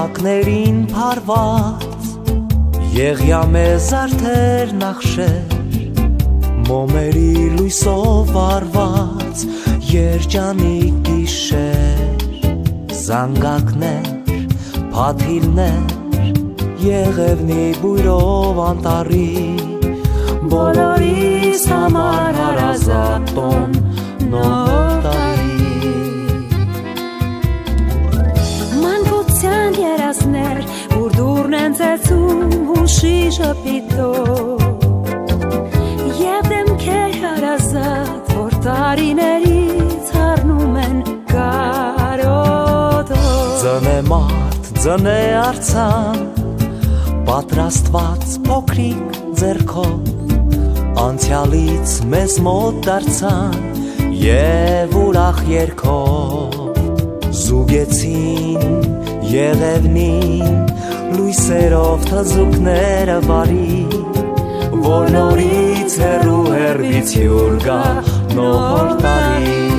Ժամակներին փարված եղյա մեզ արդեր նախշեր մոմերի լույսով արված երջանիկ գիշեր զանգակներ փաթիլներ եղևնի բույրով անտառի բոլորիս համար հարազատ տոն նոր տարի մանկության երազներ որ դուրն են ծեծում հուշի ժպիտով և դեմքեր հարազատ որ տարիներից հառնում են կարոտով ձնե մարդ ձնե արձան պատրաստված փոքրիկ ձեռքով անցյալից մեզ մոտ դարձան և ուրախ երգով զուգեցին եղևնին լույսերով թզուկները բարի որ նորից հեռու հեռվից հյուր գա նոր տարի